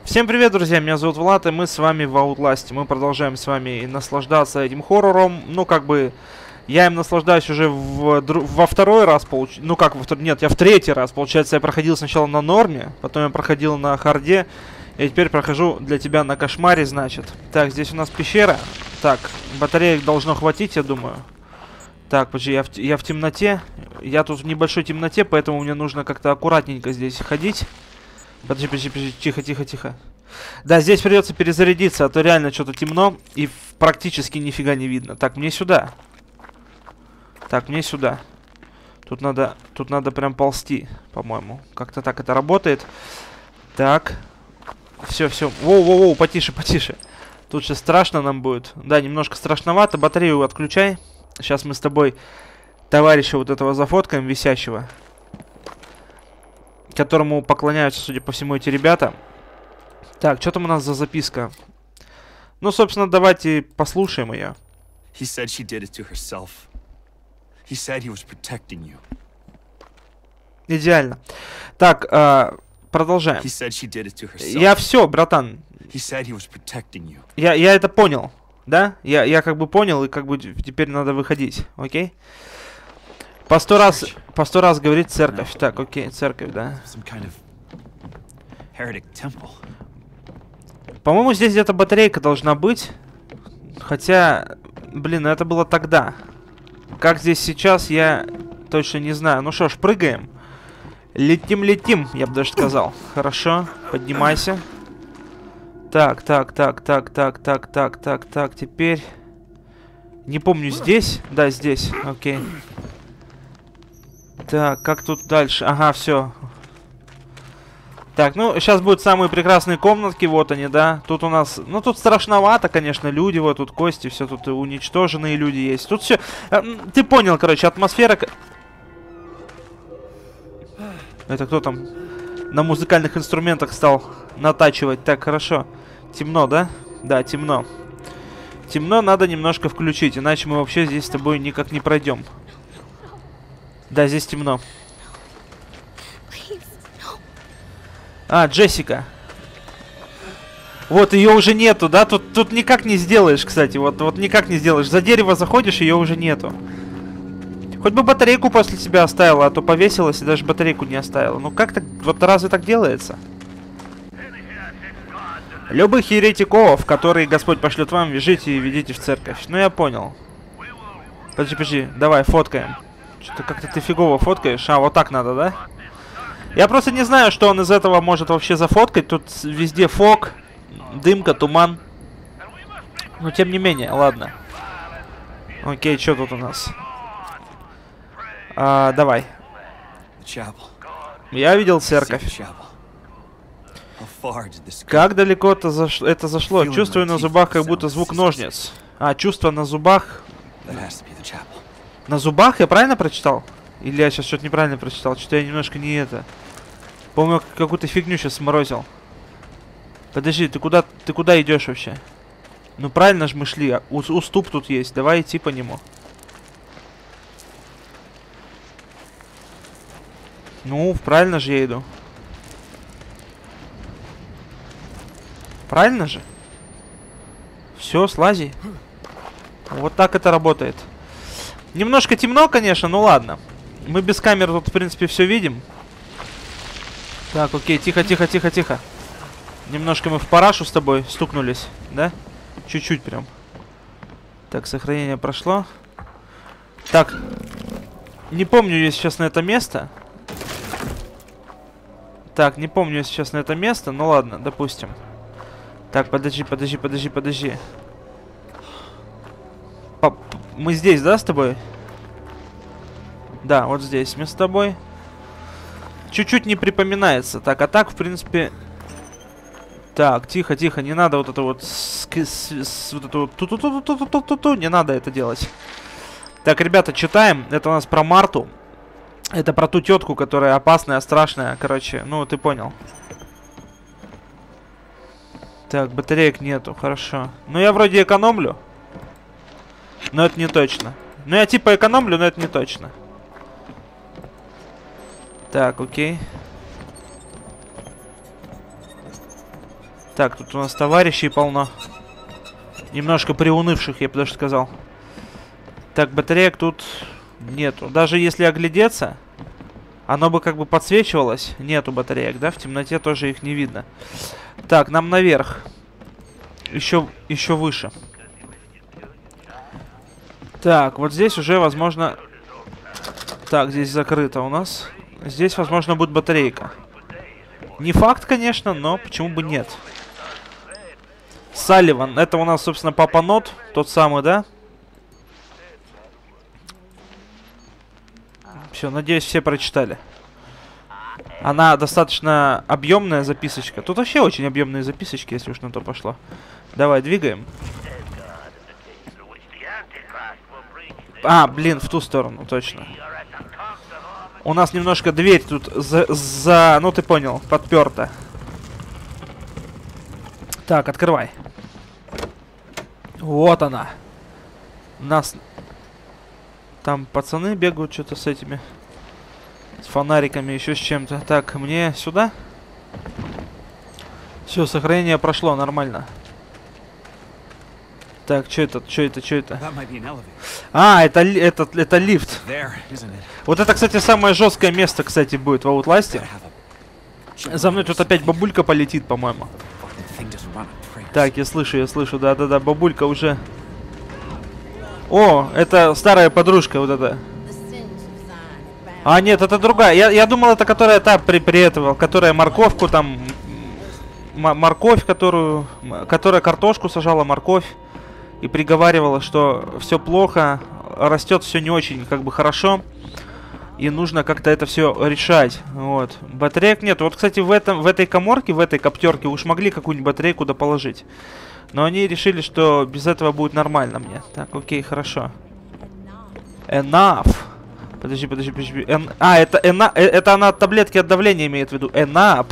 Всем привет, друзья, меня зовут Влад, и мы с вами в Outlast. Мы продолжаем с вами наслаждаться этим хоррором. Ну, как бы, я им наслаждаюсь уже во второй раз, нет, я в третий раз. Получается, я проходил сначала на норме, потом я проходил на харде, и теперь прохожу для тебя на кошмаре, значит. Так, здесь у нас пещера. Так, батареек должно хватить, я думаю. Так, подожди, я в темноте. Я тут в небольшой темноте, поэтому мне нужно как-то аккуратненько здесь ходить. Подожди, тихо. Да, здесь придется перезарядиться, а то реально что-то темно и практически нифига не видно. Так, мне сюда. Тут надо прям ползти, по-моему. Как-то так это работает. Так. Все. Воу, потише. Тут сейчас страшно нам будет. Да, немножко страшновато. Батарею отключай. Сейчас мы с тобой товарища вот этого зафоткаем, висящего. Которому поклоняются, судя по всему, эти ребята. Так, что там у нас за записка? Ну, собственно, давайте послушаем ее. Идеально. Так, продолжаем. Я все, братан. Я это понял, да? Я как бы понял, и как бы теперь надо выходить, окей? По сто раз говорит церковь. Так, окей, церковь, да. По-моему, здесь где-то батарейка должна быть. Хотя, блин, это было тогда. Как здесь сейчас, я точно не знаю. Ну что ж, прыгаем. Летим, я бы даже сказал. Хорошо, поднимайся. Так, теперь... Не помню, здесь? Да, здесь, окей. Так, как тут дальше? Ага, все. Так, ну, сейчас будут самые прекрасные комнатки, вот они, да. Тут у нас, ну, тут страшновато, конечно, люди, вот тут кости, все тут уничтоженные люди есть. Тут все, ты понял, короче, атмосфера... Это кто там на музыкальных инструментах стал натачивать? Так, хорошо. Темно, да? Да, темно. Темно надо немножко включить, иначе мы вообще здесь с тобой никак не пройдем. Да, здесь темно. А, Джессика. Вот, ее уже нету, да? Тут никак не сделаешь, кстати. Вот никак не сделаешь. За дерево заходишь, ее уже нету. Хоть бы батарейку после себя оставила, а то повесилась и даже батарейку не оставила. Ну как так? Вот разве так делается? Любых еретиков, которые Господь пошлет вам, вяжите и ведите в церковь. Ну я понял. Подожди, давай, фоткаем. Что-то как-то ты фигово фоткаешь. А, вот так надо, да? Я просто не знаю, что он из этого может вообще зафоткать. Тут везде фог, дымка, туман. Но тем не менее, ладно. Окей, что тут у нас? Давай. Я видел церковь. Как далеко это зашло? Чувствую на зубах, как будто звук ножниц. А, чувство на зубах... На зубах? Я правильно прочитал? Или я сейчас что-то неправильно прочитал? Что-то я немножко не это... По-моему, какую-то фигню сейчас сморозил. Подожди, ты куда идешь вообще? Ну правильно же мы шли. Уступ тут есть. Давай идти по нему. Ну, правильно же я иду. Правильно же? Все, слази. Вот так это работает. Немножко темно, конечно, ну ладно. Мы без камер тут, в принципе, все видим. Так, окей, тихо. Немножко мы в парашу с тобой стукнулись, да? Чуть-чуть прям. Так, сохранение прошло. Так, не помню, если сейчас на это место. Так, не помню, если сейчас на это место. Ну ладно, допустим. Так, подожди. Мы здесь, да, с тобой? Да, вот здесь мы с тобой. Чуть-чуть не припоминается. Так, а так, в принципе... Так, тихо, не надо вот это вот... Не надо это делать. Так, ребята, читаем. Это у нас про Марту. Это про ту тетку, которая опасная, страшная. Короче, ну, ты понял. Так, батареек нету, хорошо. Ну, я вроде экономлю. Но это не точно. Ну, я типа экономлю, но это не точно. Так, окей. Так, тут у нас товарищей полно. Немножко приунывших, я бы даже сказал. Так, батареек тут нету. Даже если оглядеться, оно бы как бы подсвечивалось. Нету батареек, да? В темноте тоже их не видно. Так, нам наверх. Еще выше. Так, вот здесь уже, возможно... Так, здесь закрыто у нас. Здесь, возможно, будет батарейка. Не факт, конечно, но почему бы нет? Салливан. Это у нас, собственно, Папа Нот. Тот самый, да? Все, надеюсь, все прочитали. Она достаточно объемная записочка. Тут вообще очень объемные записочки, если уж на то пошло. Давай, двигаем. А, блин, в ту сторону, точно. У нас немножко дверь тут ну ты понял, подперта. Так, открывай. Вот она. Нас... Там пацаны бегают что-то с этими... С фонариками, еще с чем-то. Так, мне сюда? Все, сохранение прошло, нормально. Так, что это? Что это? Что это? А, это лифт. Вот это, кстати, самое жесткое место, кстати, будет в Outlast'е. За мной тут опять бабулька полетит, по-моему. Так, я слышу, да-да-да, бабулька уже... О, это старая подружка, вот эта. А, нет, это другая. Я думал, это которая та при этого, которая морковку там... Морковь, которая картошку сажала, морковь. И приговаривала, что все плохо, растет все не очень как бы хорошо. И нужно как-то это все решать. Вот. Батареек нет. Вот, кстати, в этой каморке, в этой коптерке уж могли какую-нибудь батарейку доположить. Но они решили, что без этого будет нормально мне. Так, окей, хорошо. Enough. Подожди. Это она таблетки от давления имеет в виду. Enough.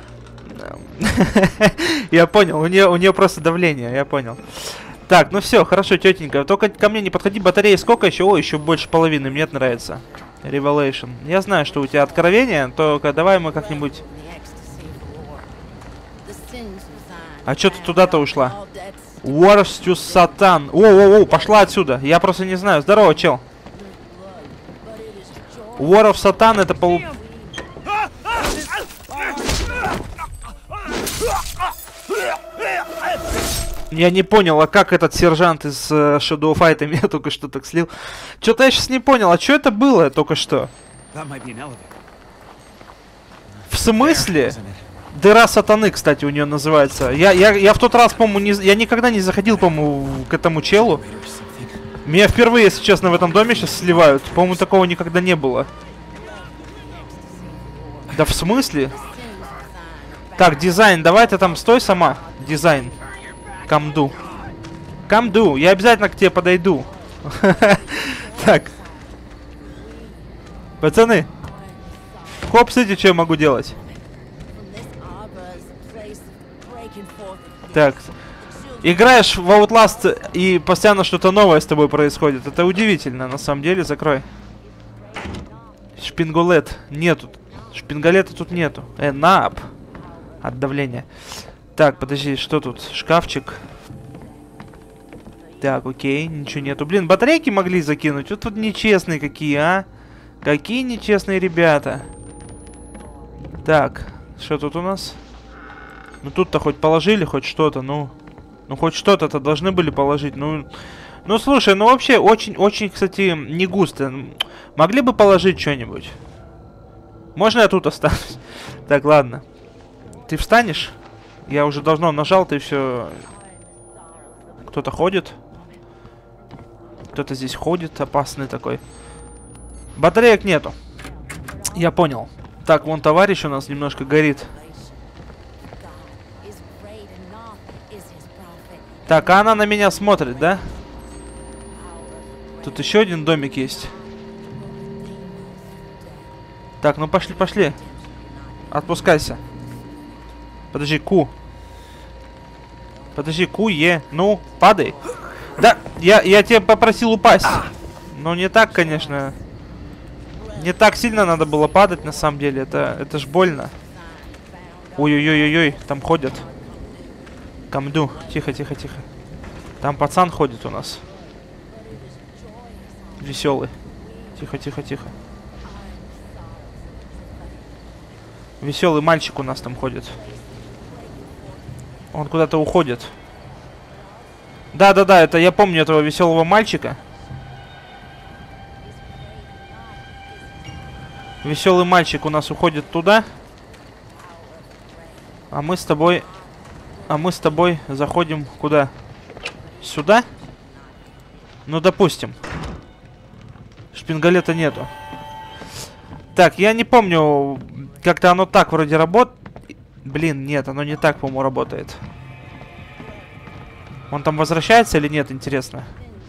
Я понял, у нее просто давление, я понял. Так, ну все, хорошо, тетенька. Только ко мне не подходи, батареи сколько еще? О, еще больше половины, мне это нравится. Revelation. Я знаю, что у тебя откровение, только давай мы как-нибудь... А что ты туда-то ушла? Wars to Satan. О, пошла отсюда. Я просто не знаю. Здорово, чел. War of Satan это полу... Я не понял, а как этот сержант из Shadow Fight меня только что так слил? Что-то я сейчас не понял, а что это было только что? В смысле? Дыра сатаны, кстати, у нее называется. Я в тот раз, по-моему, я никогда не заходил, по-моему, к этому челу. Меня впервые, если честно, в этом доме сейчас сливают. По-моему, такого никогда не было. Да в смысле? Так, дизайн, давай ты там стой сама. Дизайн. Камду. Камду, я обязательно к тебе подойду. Так. Пацаны. Хоп, смотрите, что я могу делать. Так. Играешь в Outlast и постоянно что-то новое с тобой происходит. Это удивительно, на самом деле. Закрой. Шпинголет. Нету. Шпинголета тут нету. Нап. От давления. Так, подожди, что тут? Шкафчик. Так, окей, ничего нету. Блин, батарейки могли закинуть. Вот тут нечестные какие, а? Какие нечестные ребята. Так, что тут у нас? Ну тут-то хоть положили, хоть что-то, ну хоть что-то-то должны были положить. Ну слушай, ну вообще очень, кстати, не густо. Могли бы положить что-нибудь? Можно я тут останусь? Так, ладно. Ты встанешь? Я уже давно нажал, ты все... Кто-то ходит. Кто-то здесь ходит, опасный такой. Батареек нету. Я понял. Так, вон товарищ у нас немножко горит. Так, а она на меня смотрит, да? Тут еще один домик есть. Так, ну пошли. Отпускайся. Подожди, Подожди, ну, падай. Да, я тебя попросил упасть. Но не так, конечно. Не так сильно надо было падать, на самом деле. Это ж больно. Ой-ой-ой-ой, там ходят. Камду. Тихо, тихо, тихо. Там пацан ходит у нас. Веселый. Тихо, тихо, тихо. Веселый мальчик у нас там ходит. Он куда-то уходит. Да-да-да, это я помню этого веселого мальчика. Веселый мальчик у нас уходит туда. А мы с тобой заходим куда? Сюда? Ну, допустим. Шпингалета нету. Так, я не помню, как-то оно так вроде работает. Блин, нет, оно не так, по-моему, работает. Он там возвращается или нет, интересно?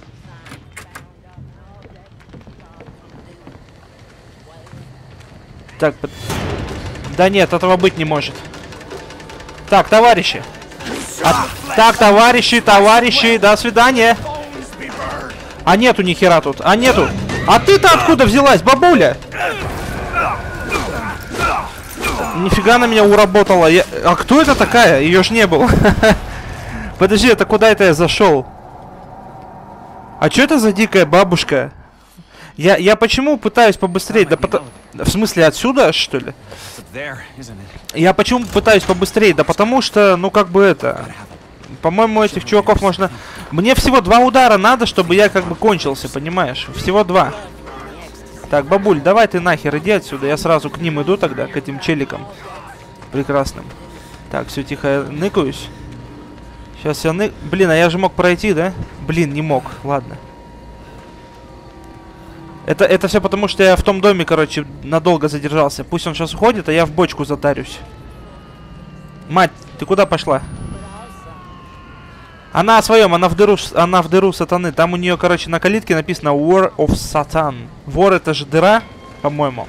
Так, да нет, этого быть не может. Так, товарищи. Так, товарищи, до свидания. А нету ни хера тут, а нету. А ты-то откуда взялась, бабуля? Нифига на меня уработала. А кто это такая? Ее ж не было. Подожди, это куда это я зашел? А что это за дикая бабушка? Я почему пытаюсь побыстрее? Да в смысле, отсюда, что ли? Я почему пытаюсь побыстрее? Да потому что, ну как бы это... По-моему, этих чуваков можно... Мне всего 2 удара надо, чтобы я как бы кончился, понимаешь? Всего 2. Так, бабуль, давай ты нахер иди отсюда. Я сразу к ним иду тогда, к этим челикам. Прекрасным. Так, все, тихо, я ныкаюсь. Сейчас я Блин, а я же мог пройти, да? Блин, не мог. Ладно. Это все потому, что я в том доме, короче, надолго задержался. Пусть он сейчас уходит, а я в бочку затарюсь. Мать, ты куда пошла? Она о своем, она в дыру сатаны. Там у нее, короче, на калитке написано War of Satan. Вор это же дыра, по-моему.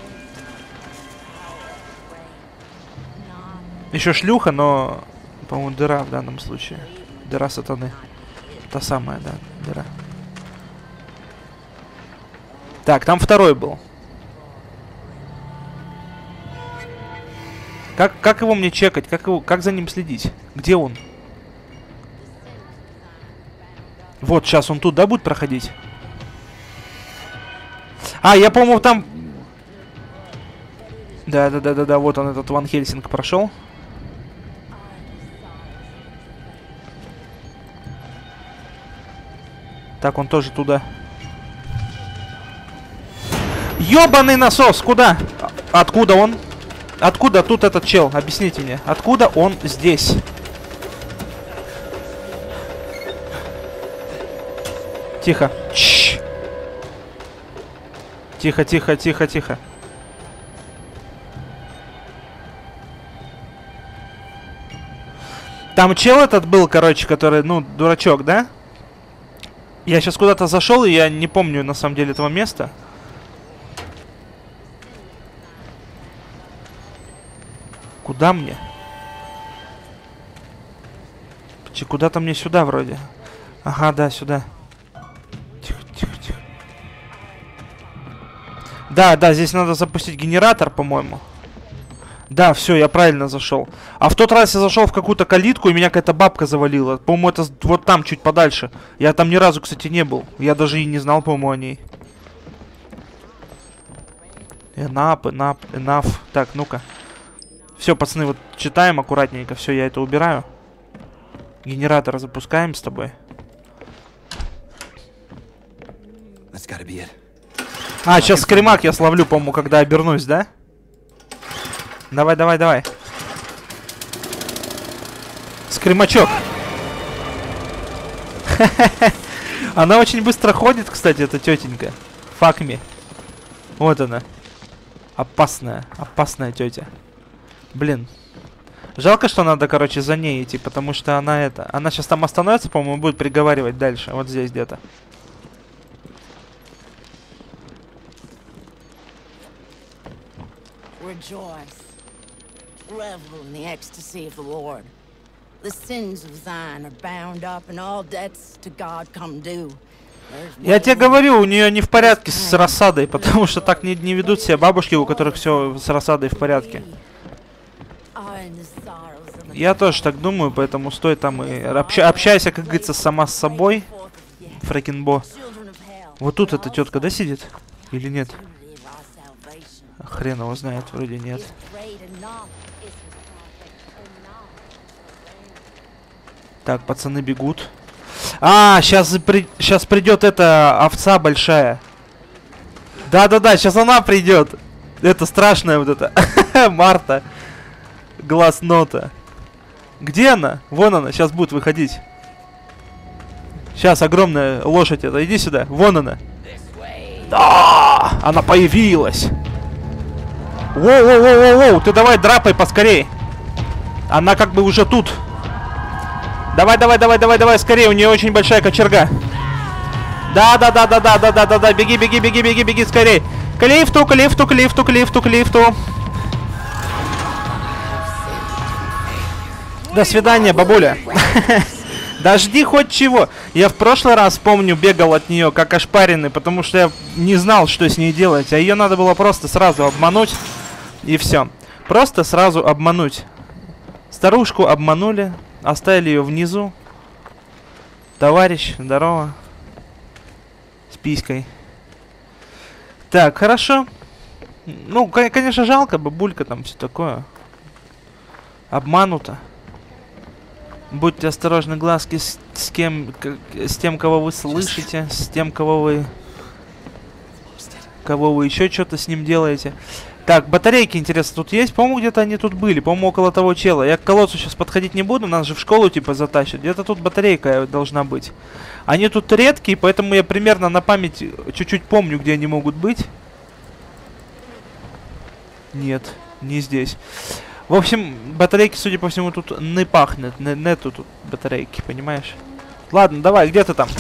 Еще шлюха, но, по-моему, дыра в данном случае. Дыра сатаны. Та самая, да, дыра. Так, там второй был. Как его мне чекать? Как за ним следить? Где он? Вот, сейчас он тут, да, будет проходить? А, я, по-моему, там... Да, вот он, этот Ван Хельсинг прошел. Так, он тоже туда. Ёбаный насос! Куда? Откуда он? Откуда тут этот чел? Объясните мне. Откуда он здесь? Тихо. Чш. Тихо, тихо, тихо, тихо. Там чел этот был, короче, который, ну, дурачок, да? Я сейчас куда-то зашел, и я не помню, на самом деле, этого места. Куда мне? Куда-то мне сюда вроде. Ага, да, сюда. Тихо, тихо, тихо. Да, здесь надо запустить генератор, по-моему. Да, все, я правильно зашел. А в тот раз я зашел в какую-то калитку, и меня какая-то бабка завалила. По-моему, это вот там, чуть подальше. Я там ни разу, кстати, не был. Я даже и не знал, по-моему, о ней. Enough. Так, ну-ка. Все, пацаны, вот читаем аккуратненько. Все, я это убираю. Генератор запускаем с тобой. А, сейчас скримак я словлю, по-моему, когда обернусь, да? Давай. Скримачок. Она очень быстро ходит, кстати, эта тетенька. Fuck me. Вот она. Опасная тетя. Блин. Жалко, что надо, короче, за ней идти, потому что она это... Она сейчас там остановится, по-моему, будет приговаривать дальше. Вот здесь где-то. Revel in the ecstasy of the Lord. The sins of Zion are bound up, and all debts to God come due. Я тебе говорю, у нее не в порядке с рассадой, потому что так не ведут себя бабушки, у которых все с рассадой в порядке. Я тоже так думаю, поэтому стой там и общайся, как говорится, сама с собой. Фрэкинбо. Вот тут эта тетка, да, сидит? Или нет? Хрен его знает, вроде нет. Так, пацаны бегут. А, сейчас придет эта овца большая. Да-да-да, сейчас она придет. Это страшная вот эта. Марта. Глаз нота. Где она? Вон она, сейчас будет выходить. Сейчас огромная лошадь эта. Иди сюда. Вон она. Да! Она появилась. Воу-воу-воу-воу-воу. Ты давай драпай поскорей. Она как бы уже тут. Давай, скорее. У нее очень большая кочерга. Да. Беги, скорей. К лифту. До свидания, бабуля. Дожди хоть чего. Я в прошлый раз, помню, бегал от нее как ошпаренный, потому что я не знал, что с ней делать. А ее надо было просто сразу обмануть. И все. Просто сразу обмануть. Старушку обманули. Оставили ее внизу. Товарищ, здорово. С писькой. Так, хорошо. Ну, конечно, жалко, бабулька там все такое. Обманута. Будьте осторожны, глазки, с тем, кого вы слышите, с тем, кого вы еще что-то с ним делаете. Так, батарейки, интересно, тут есть? По-моему, где-то они тут были, по-моему, около того чела. Я к колодцу сейчас подходить не буду, нас же в школу типа затащат. Где-то тут батарейка должна быть. Они тут редкие, поэтому я примерно на память чуть-чуть помню, где они могут быть. Нет, не здесь. В общем, батарейки, судя по всему, тут не пахнет. Нету тут батарейки, понимаешь? Ладно, давай, где ты там?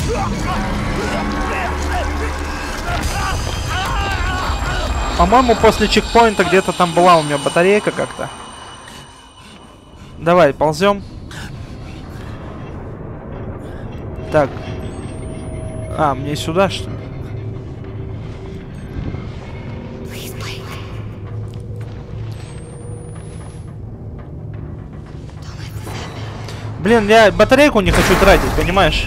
По-моему, после чекпоинта где-то там была у меня батарейка как-то. Давай, ползем. Так. А, мне сюда, что ли? Блин, я батарейку не хочу тратить, понимаешь?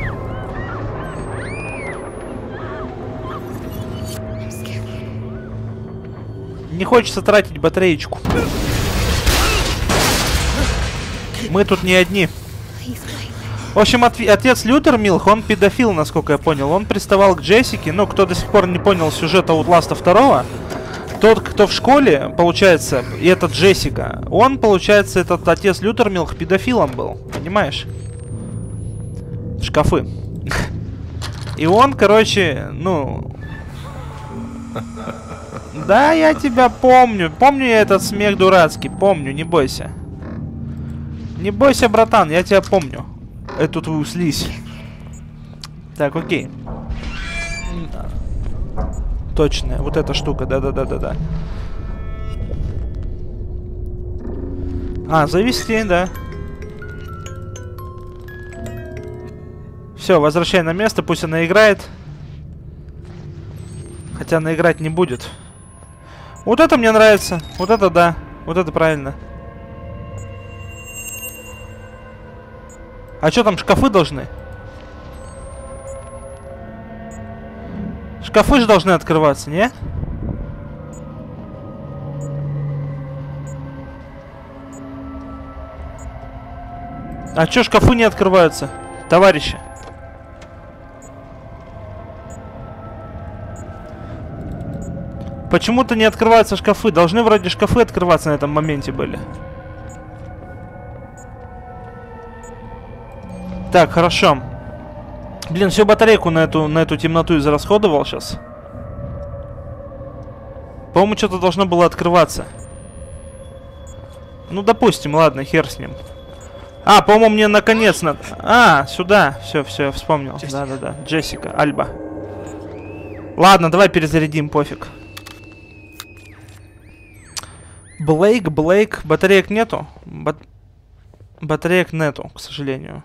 Не хочется тратить батареечку. Мы тут не одни. В общем, отец Лютермилх, он педофил, насколько я понял. Он приставал к Джессике. Ну, кто до сих пор не понял сюжета Outlast 2, тот, кто в школе, получается, и этот Джессика, он, получается, этот отец Лютермилх педофилом был. Понимаешь? Шкафы. И он, короче, ну... Да, я тебя помню. Помню я этот смех дурацкий. Помню, не бойся. Не бойся, братан, я тебя помню. Эту твою слизь. Так, окей. Точно, вот эта штука, да. А, завести, да. Все, возвращай на место, пусть она играет. Хотя она играть не будет. Вот это мне нравится. Вот это да. Вот это правильно. А что там, шкафы должны? Шкафы же должны открываться, не? А чё шкафы не открываются, товарищи? Почему-то не открываются шкафы. Должны вроде шкафы открываться на этом моменте были. Так, хорошо. Блин, всю батарейку на эту темноту израсходовал сейчас. По-моему, что-то должно было открываться. Ну, допустим, ладно, хер с ним. А, по-моему, мне наконец надо... А, сюда. Все, я вспомнил. Да. Джессика, Альба. Ладно, давай перезарядим, пофиг. Блейк. Батареек нету? Батареек нету, к сожалению.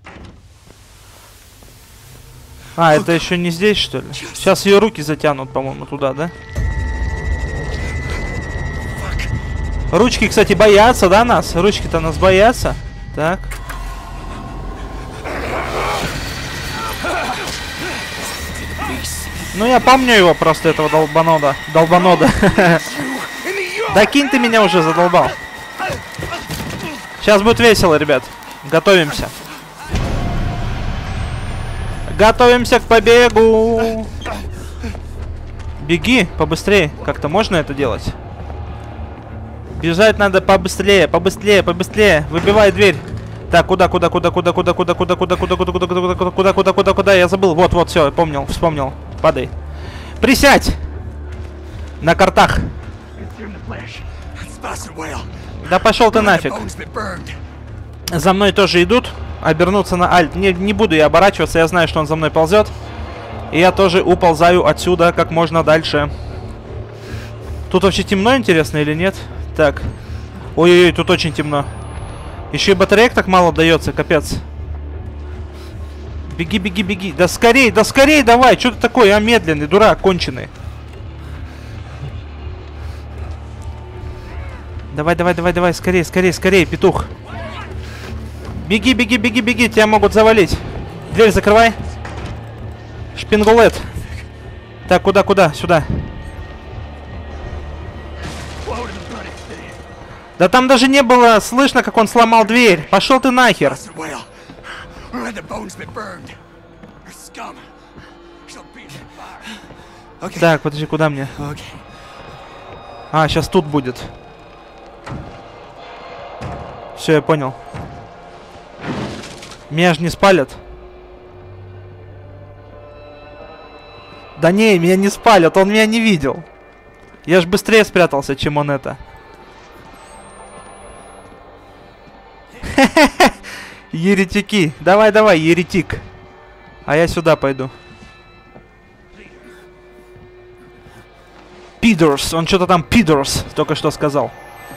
А, это еще не здесь, что ли? Сейчас ее руки затянут, по-моему, туда, да? Ручки, кстати, боятся, да, нас? Ручки-то нас боятся. Так. Ну, я помню его просто, этого долбанода. Да кинь ты меня уже, задолбал. Сейчас будет весело, ребят. Готовимся. Готовимся к побегу. Беги побыстрее. Как-то можно это делать? Бежать надо побыстрее, побыстрее. Выбивай дверь. Так, куда? Я забыл. Вот, все, я помнил, вспомнил. Падай. Присядь! На картах. Да пошел ты нафиг. За мной тоже идут. Обернуться на альт. Не буду я оборачиваться, я знаю, что он за мной ползет. И я тоже уползаю отсюда как можно дальше. Тут вообще темно, интересно, или нет? Так. Ой-ой-ой, тут очень темно. Еще и батареек так мало дается, капец. Беги. Да скорей, давай. Что ты такой, я медленный, дурак, конченый. Давай, скорей, петух. Беги, тебя могут завалить. Дверь закрывай. Шпингулет. Так, куда? Сюда. Да там даже не было слышно, как он сломал дверь. Пошел ты нахер. Так, подожди, куда мне? А, сейчас тут будет. Все, я понял. Меня же не спалят. Да не, меня не спалят, он меня не видел. Я ж быстрее спрятался, чем он это. Еретики. Давай, еретик. А я сюда пойду. Пидорс. Он что-то там пидорс только что сказал.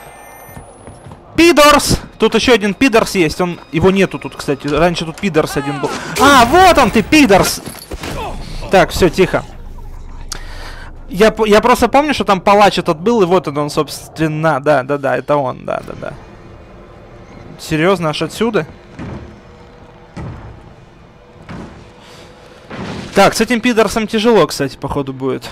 Пидорс! Тут еще один пидорс есть. Его нету тут, кстати. Раньше тут пидорс один был. А, вот он ты, пидорс! Так, все, тихо. Я просто помню, что там палач этот был, и вот он, собственно. Да, это он, да. Серьезно, аж отсюда? Так, с этим пидорсом тяжело, кстати, походу будет.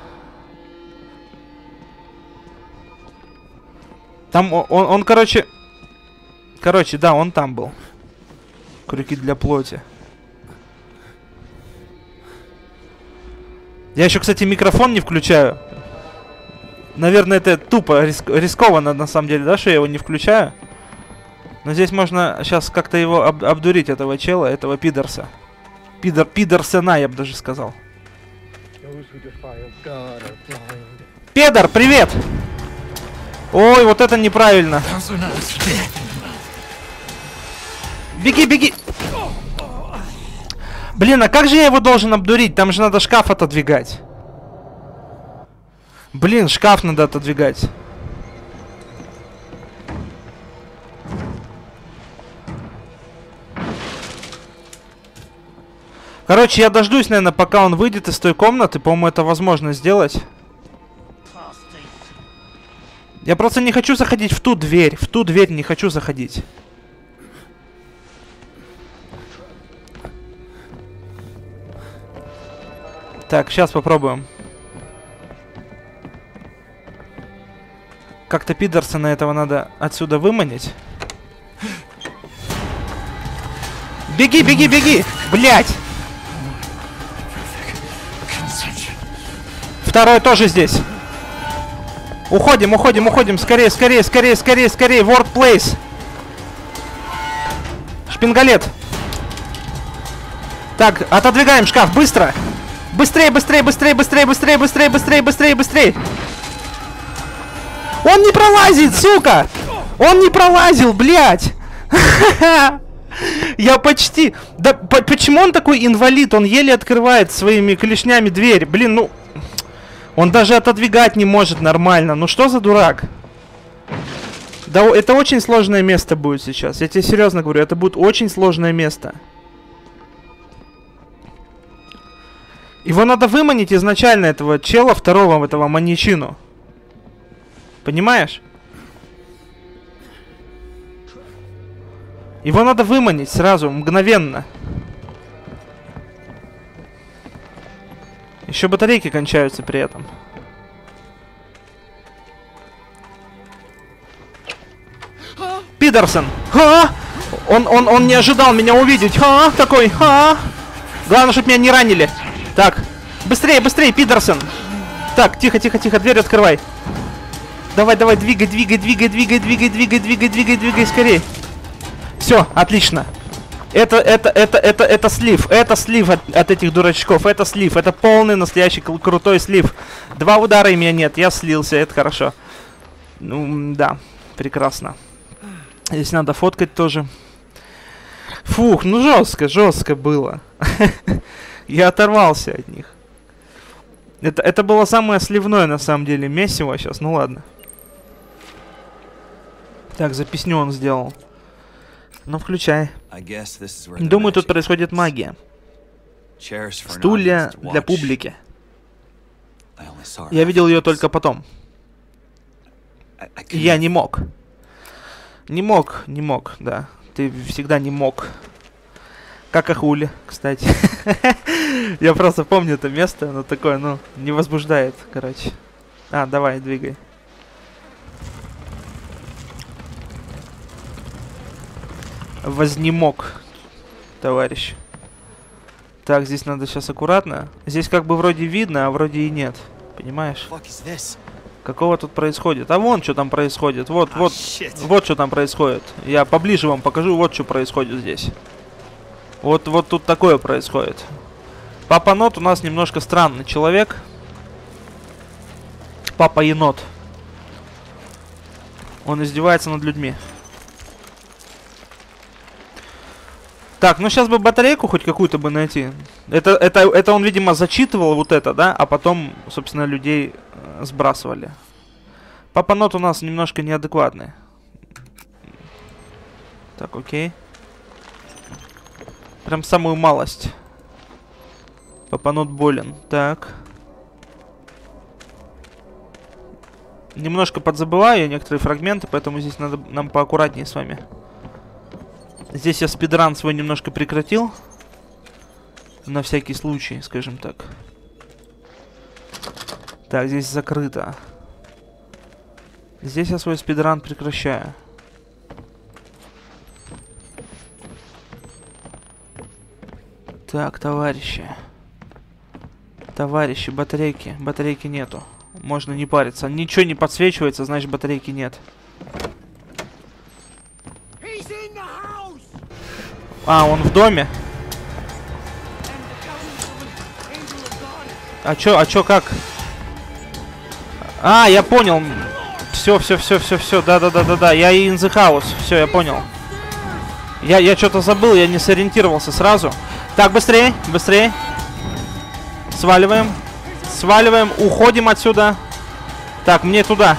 Там он, короче, да, он там был. Крюки для плоти. Я еще, кстати, микрофон не включаю. Наверное, это тупо, рискованно, на самом деле, да, что я его не включаю. Но здесь можно сейчас как-то его обдурить, этого чела, этого пидорса. Пидорсена, я бы даже сказал. Педор, привет! Ой, вот это неправильно. Беги! Блин, а как же я его должен обдурить? Там же надо шкаф отодвигать. Блин, шкаф надо отодвигать. Короче, я дождусь, наверное, пока он выйдет из той комнаты. По-моему, это возможно сделать. Я просто не хочу заходить в ту дверь. В ту дверь не хочу заходить. Так, сейчас попробуем. Как-то Пидорсона этого надо отсюда выманить. Беги! Блять! Второй тоже здесь. Уходим. Скорее. World place. Шпингалет. Так, отодвигаем шкаф. Быстро. Быстрее. Он не пролазит, сука. Он не пролазил, блядь. Я почти... Да почему он такой инвалид? Он еле открывает своими клешнями дверь. Блин, ну... Он даже отодвигать не может нормально. Ну что за дурак? Да, это очень сложное место будет сейчас. Я тебе серьезно говорю, это будет очень сложное место. Его надо выманить изначально, этого чела второго, этого маньячину. Понимаешь? Его надо выманить сразу, мгновенно. Еще батарейки кончаются при этом. Пидерсон! Ха! Он не ожидал меня увидеть. Ха! Такой, ха! Главное, чтобы меня не ранили. Так, быстрее, быстрее, Пидерсон! Так, тихо, тихо, тихо, дверь открывай. Давай, давай, двигай, двигай, двигай, двигай, двигай, двигай, двигай, двигай, двигай, скорее. Все, отлично. Это слив. Это слив от этих дурачков. Это слив. Это полный настоящий крутой слив. 2 удара и меня нет. Я слился. Это хорошо. Ну, да. Прекрасно. Здесь надо фоткать тоже. Фух, ну жестко, жестко было. Я оторвался от них. Это было самое сливное, на самом деле, месиво сейчас. Ну ладно. Так, записню он сделал. Ну, включай. Думаю, тут происходит магия. Стулья для публики. Я видел ее только потом. Я не мог. Не мог, да. Ты всегда не мог. Как Ахули, кстати. Я просто помню это место, оно такое, ну, не возбуждает, короче. А, давай, двигай. Вознемог, товарищ. Так, здесь надо сейчас аккуратно. Здесь как бы вроде видно, а вроде и нет. Понимаешь? Какого тут происходит? А вон что там происходит. Вот что там происходит. Я поближе вам покажу, вот что происходит здесь. Вот тут такое происходит. Папа Нот у нас немножко странный человек. Папа Енот. Он издевается над людьми. Так, ну сейчас бы батарейку хоть какую-то бы найти. Это он, видимо, зачитывал вот это, да? А потом, собственно, людей сбрасывали. Папа Нот у нас немножко неадекватный. Так, окей. Прям самую малость. Папа Нот болен. Так. Немножко подзабываю я некоторые фрагменты, поэтому здесь надо нам поаккуратнее с вами. Здесь я спидран свой немножко прекратил. На всякий случай, скажем так. Так, здесь закрыто. Здесь я свой спидран прекращаю. Так, товарищи. Товарищи, батарейки. Батарейки нету. Можно не париться. Ничего не подсвечивается, значит батарейки нет. А, он в доме? А чё, как? А, я понял. Все. Да. Я in the house. Все, я понял. Я что-то забыл, я не сориентировался сразу. Так, быстрее. Сваливаем, уходим отсюда. Так, мне туда.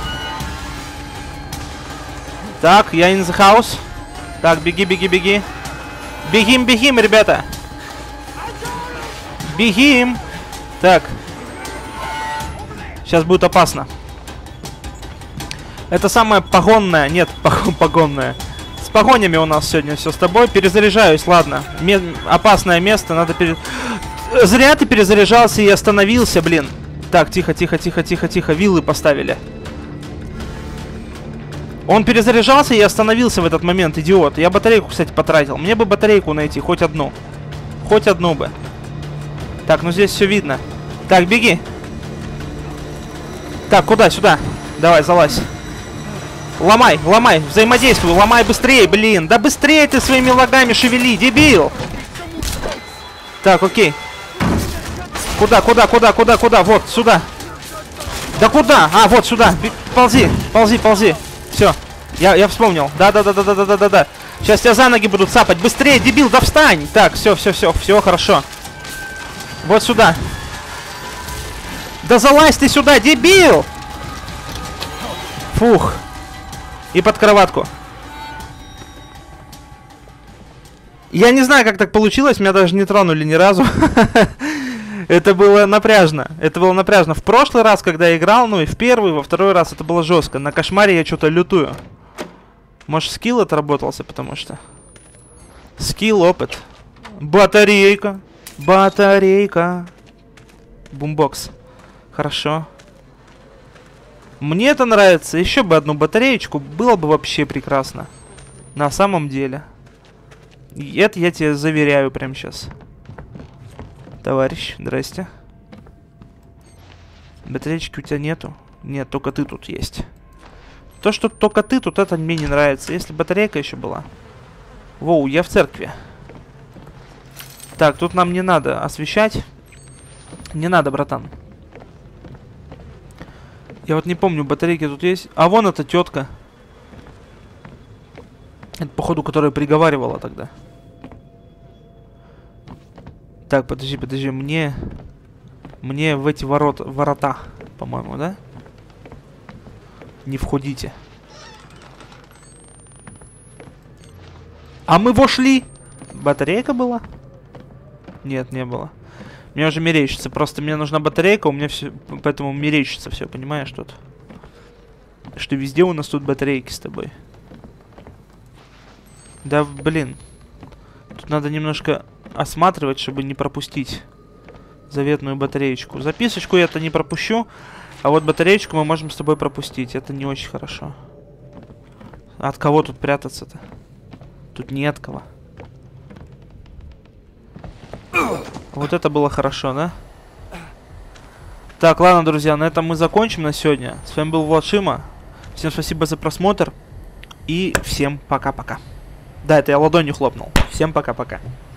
Так, я in the house. Так, беги. Бегим, ребята. Бегим. Так. Сейчас будет опасно. Это самое погонное. Нет, погонное. С погонями у нас сегодня все с тобой. Перезаряжаюсь, ладно. Опасное место, надо Зря ты перезаряжался и остановился, блин. Так, тихо. Виллы поставили. Он перезаряжался и остановился в этот момент, идиот. Я батарейку, кстати, потратил. Мне бы батарейку найти, хоть одну. Хоть одну бы. Так, ну здесь все видно. Так, беги. Так, куда? Сюда. Давай, залазь. Ломай, взаимодействуй, ломай быстрее, блин. Да быстрее ты своими лагами шевели, дебил. Так, окей. Куда? Вот, сюда. Да куда? А, вот сюда. Ползи. Все. Я вспомнил. Да. Сейчас тебя за ноги будут цапать. Быстрее, дебил, да встань. Так, все, хорошо. Вот сюда. Да залазь ты сюда, дебил. Фух. И под кроватку. Я не знаю, как так получилось. Меня даже не тронули ни разу. Это было напряжно. В прошлый раз, когда я играл, ну и в первый, во второй раз это было жестко. На кошмаре я что-то лютую. Может, скилл отработался, потому что... Скилл, опыт. Батарейка. Батарейка. Бумбокс. Хорошо. Мне это нравится. Еще бы одну батареечку. Было бы вообще прекрасно. На самом деле. И это я тебе заверяю прямо сейчас. Товарищ, здрасте. Батареечки у тебя нету? Нет, только ты тут есть. То, что только ты тут, это мне не нравится. Если батарейка еще была. Воу, я в церкви. Так, тут нам не надо освещать. Не надо, братан. Я вот не помню, батарейки тут есть. А вон эта тетка. Это, походу, которая приговаривала тогда. Так, подожди, мне в эти ворота, по-моему, да? Не входите. А мы вошли! Батарейка была? Нет, не было. Мне уже мерещится. Просто мне нужна батарейка, у меня все. Поэтому мерещится все, понимаешь, тут. Что везде у нас тут батарейки с тобой. Да, блин. Тут надо немножко осматривать, чтобы не пропустить заветную батареечку. Записочку я-то не пропущу. А вот батареечку мы можем с тобой пропустить. Это не очень хорошо. От кого тут прятаться-то? Тут не от кого. Вот это было хорошо, да? Так, ладно, друзья, на этом мы закончим на сегодня. С вами был Влад Шима. Всем спасибо за просмотр. И всем пока-пока. Да, это я ладонью хлопнул. Всем пока-пока.